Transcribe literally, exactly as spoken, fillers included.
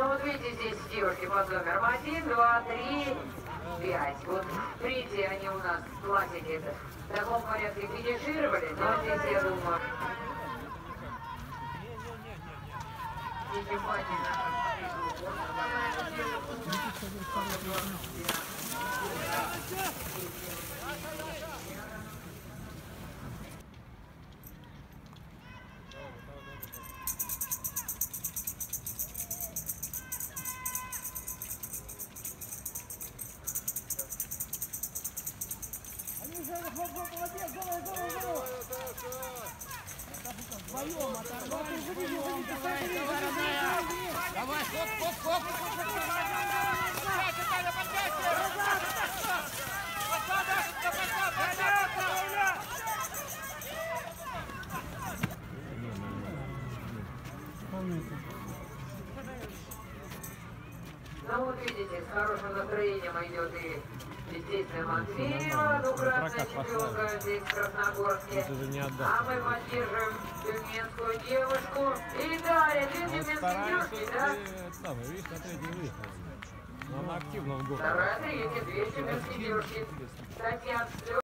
Ну вот видите, здесь девушки под номером один, два, три, пять. Вот третьи они у нас в классике в таком порядке финишировали, но здесь, я думаю... Вдвоем оторвались, вдвоем, давай, давай, родная! Давай, хоп, хоп, хоп! Поддайся, Таня, поддайся! Ну вот видите, с хорошим настроением идет и, естественно, Матвеева, двукратная чемпионка здесь в Красногорске. А мы поддерживаем тюменскую девушку. И Дарья, две тюменские девушки, да? Самый, видишь, на третий выехал. Но она активно в год. Вторая, третья, две тюменские девушки. Татьяна.